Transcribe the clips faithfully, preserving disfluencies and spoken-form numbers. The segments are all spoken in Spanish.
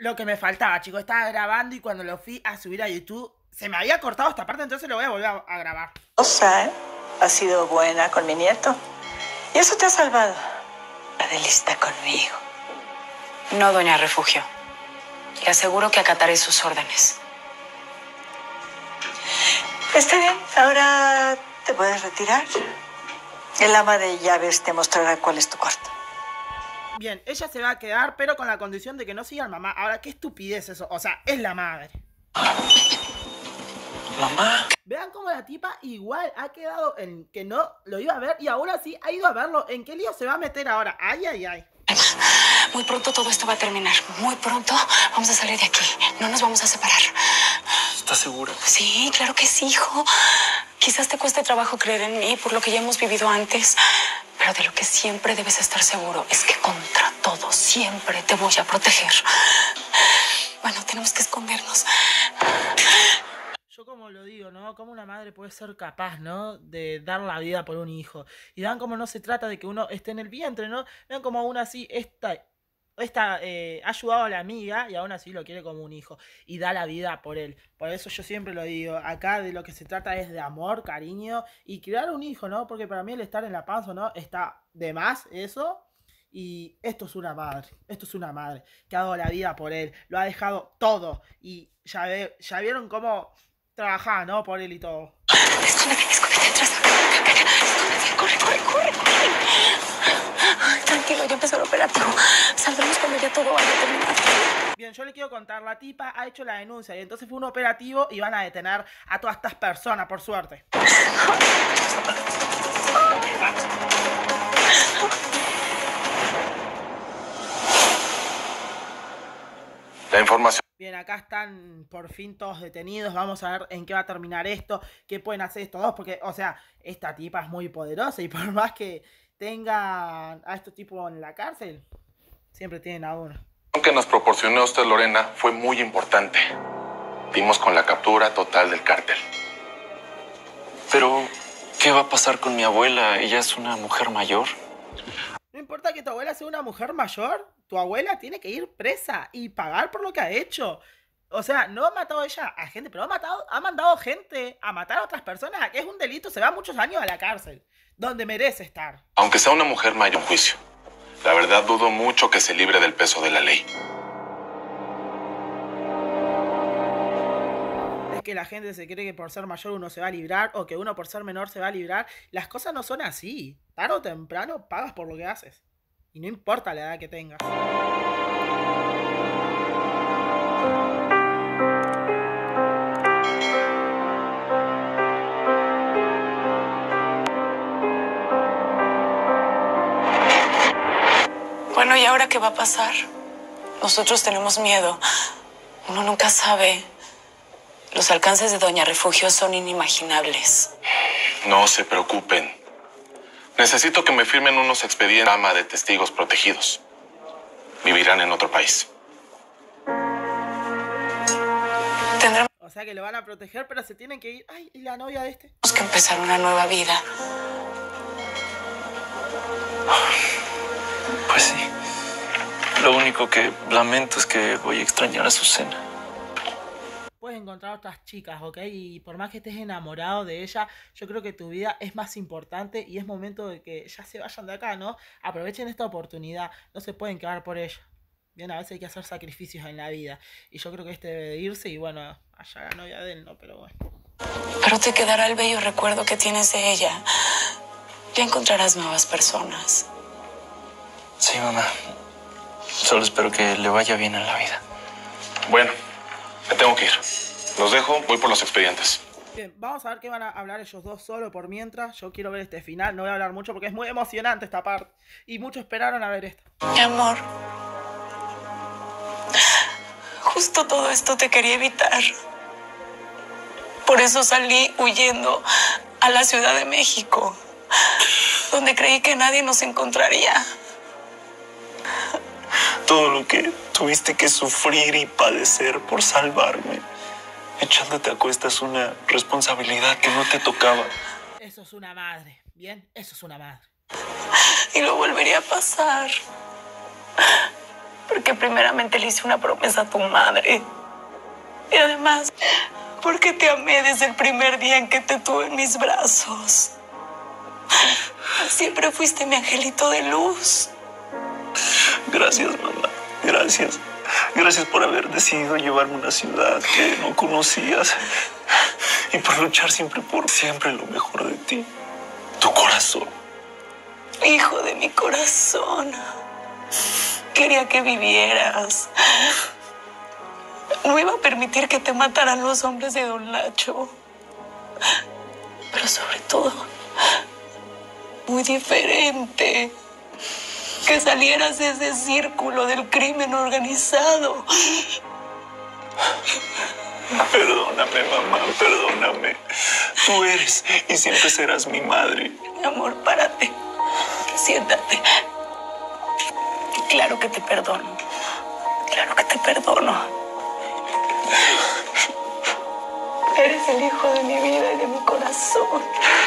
Lo que me faltaba, chicos, estaba grabando y cuando lo fui a subir a YouTube se me había cortado esta parte, entonces lo voy a volver a, a grabar. O sea, ¿eh? Has sido buena con mi nieto. Y eso te ha salvado. Adele está conmigo. No, doña Refugio. Le aseguro que acataré sus órdenes. Está bien, ahora te puedes retirar. El ama de llaves te mostrará cuál es tu cuarto. Bien, ella se va a quedar, pero con la condición de que no siga al mamá. Ahora, qué estupidez eso. O sea, es la madre. Mamá. Vean cómo la tipa igual ha quedado en que no lo iba a ver y ahora sí ha ido a verlo. ¿En qué lío se va a meter ahora? Ay, ay, ay. Muy pronto todo esto va a terminar. Muy pronto vamos a salir de aquí. No nos vamos a separar. ¿Estás segura? Sí, claro que sí, hijo. Quizás te cueste trabajo creer en mí por lo que ya hemos vivido antes. Pero de lo que siempre debes estar seguro es que contra todo siempre te voy a proteger. Bueno, tenemos que escondernos. Yo como lo digo, ¿no? Cómo una madre puede ser capaz, ¿no? De dar la vida por un hijo. Y vean cómo no se trata de que uno esté en el vientre, ¿no? Vean cómo aún así esta, esta eh, ha ayudado a la amiga y aún así lo quiere como un hijo. Y da la vida por él. Por eso yo siempre lo digo. Acá de lo que se trata es de amor, cariño y criar un hijo, ¿no? Porque para mí el estar en la panza, ¿no? Está de más eso. Y esto es una madre, esto es una madre que ha dado la vida por él. Lo ha dejado todo. Y ya, ve, ya vieron cómo... trabajaba, ¿no? Por él y todo. Escóndete, escóndete atrás. Escóndete, corre, corre, corre, corre. Tranquilo, ya empezó el operativo. Saldremos cuando ya todo vaya a terminar. Bien, yo le quiero contar, la tipa ha hecho la denuncia y entonces fue un operativo y van a detener a todas estas personas, por suerte. La información. Bien, acá están por fin todos detenidos. Vamos a ver en qué va a terminar esto. ¿Qué pueden hacer estos dos? Porque, o sea, esta tipa es muy poderosa. Y por más que tengan a estos tipos en la cárcel, siempre tienen a uno. Lo que nos proporcionó usted, Lorena, fue muy importante. Dimos con la captura total del cártel. Pero, ¿qué va a pasar con mi abuela? Ella es una mujer mayor. No importa que tu abuela sea una mujer mayor, tu abuela tiene que ir presa y pagar por lo que ha hecho. O sea, no ha matado ella a gente, pero ha matado, ha mandado gente a matar a otras personas, que es un delito, se va muchos años a la cárcel, donde merece estar. Aunque sea una mujer mayor en juicio, la verdad dudo mucho que se libre del peso de la ley. Es que la gente se cree que por ser mayor uno se va a librar, o que uno por ser menor se va a librar. Las cosas no son así. Tarde o temprano pagas por lo que haces. Y no importa la edad que tengas. Bueno, ¿y ahora qué va a pasar? Nosotros tenemos miedo. Uno nunca sabe. Los alcances de Doña Refugio son inimaginables. No se preocupen. Necesito que me firmen unos expedientes ama de testigos protegidos. Vivirán en otro país. Tendremos O sea que lo van a proteger, pero se tienen que ir. Ay, ¿y la novia de este? que empezar una nueva vida. Pues sí. Lo único que lamento es que voy a extrañar a Azucena. Puedes encontrar otras chicas, ¿ok? Y por más que estés enamorado de ella, yo creo que tu vida es más importante y es momento de que ya se vayan de acá, ¿no? Aprovechen esta oportunidad, no se pueden quedar por ella. Bien, a veces hay que hacer sacrificios en la vida. Y yo creo que este debe de irse y bueno, allá la novia de él, ¿no? Pero bueno. Pero te quedará el bello recuerdo que tienes de ella. Ya encontrarás nuevas personas. Sí, mamá. Solo espero que le vaya bien en la vida. Bueno, me tengo que ir. Los dejo, voy por los expedientes. Bien, vamos a ver qué van a hablar ellos dos solo por mientras. Yo quiero ver este final, no voy a hablar mucho porque es muy emocionante esta parte. Y muchos esperaron a ver esto. Mi amor. Justo todo esto te quería evitar. Por eso salí huyendo a la Ciudad de México, donde creí que nadie nos encontraría. Todo lo que tuviste que sufrir y padecer por salvarme. Echándote a cuestas una responsabilidad que no te tocaba. Eso es una madre, ¿bien? Eso es una madre. Y lo volvería a pasar. Porque primeramente le hice una promesa a tu madre. Y además, porque te amé desde el primer día en que te tuve en mis brazos. Siempre fuiste mi angelito de luz. Gracias, mamá. Gracias. Gracias por haber decidido llevarme a una ciudad que no conocías. Y por luchar siempre por siempre lo mejor de ti. Tu corazón. Hijo de mi corazón. Quería que vivieras. No iba a permitir que te mataran los hombres de Don Lacho. Pero sobre todo, muy diferente. Que salieras de ese círculo del crimen organizado. Perdóname, mamá, perdóname. Tú eres y siempre serás mi madre. Mi amor, párate. Siéntate. Claro que te perdono. Claro que te perdono. Eres el hijo de mi vida y de mi corazón.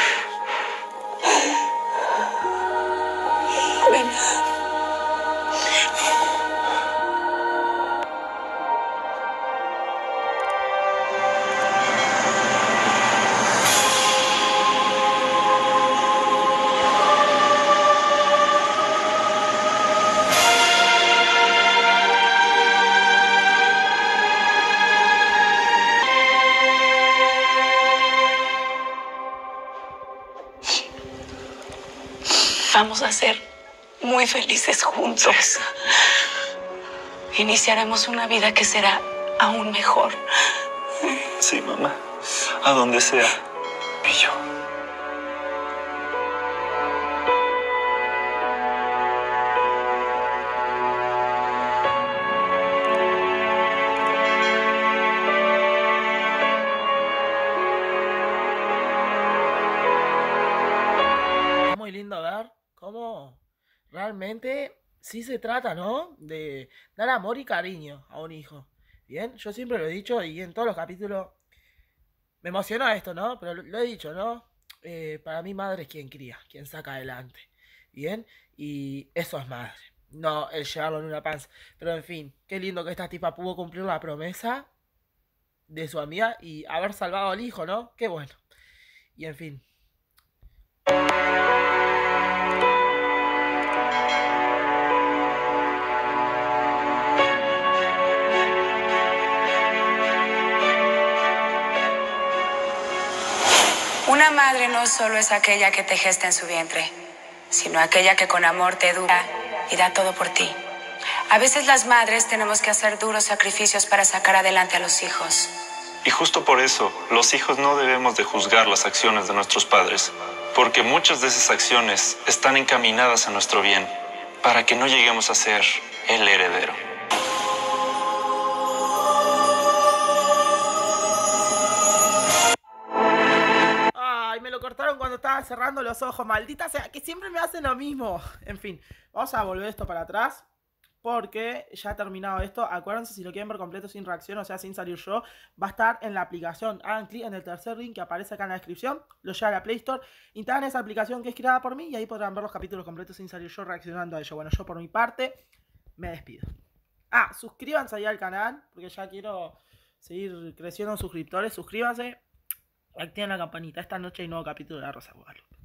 Ven. Vamos a ser muy felices juntos. Iniciaremos una vida que será aún mejor. Sí, mamá. A donde sea. Y yo. Es muy lindo ver cómo realmente sí se trata, ¿no? De dar amor y cariño a un hijo. Bien, yo siempre lo he dicho y en todos los capítulos me emociona esto, ¿no? Pero lo, lo he dicho, ¿no? Eh, para mí madre es quien cría, quien saca adelante. Bien, y eso es madre. No el llevarlo en una panza. Pero en fin, qué lindo que esta tipa pudo cumplir la promesa de su amiga y haber salvado al hijo, ¿no? Qué bueno. Y en fin. Una madre no solo es aquella que te gesta en su vientre, sino aquella que con amor te educa y da todo por ti. A veces las madres tenemos que hacer duros sacrificios para sacar adelante a los hijos. Y justo por eso, los hijos no debemos de juzgar las acciones de nuestros padres, porque muchas de esas acciones están encaminadas a nuestro bien, para que no lleguemos a ser el heredero. Ay, me lo cortaron cuando estaba cerrando los ojos. Maldita sea, que siempre me hacen lo mismo. En fin, vamos a volver esto para atrás. Porque ya ha terminado esto. Acuérdense, si lo quieren ver completo sin reacción, o sea, sin salir yo, va a estar en la aplicación. Hagan clic en el tercer link que aparece acá en la descripción. Lo lleva a la Play Store. Instalan esa aplicación que es creada por mí y ahí podrán ver los capítulos completos sin salir yo reaccionando a ello. Bueno, yo por mi parte me despido. Ah, suscríbanse ahí al canal porque ya quiero seguir creciendo en suscriptores. Suscríbanse. Activen la campanita. Esta noche hay nuevo capítulo de La Rosa de Guadalupe.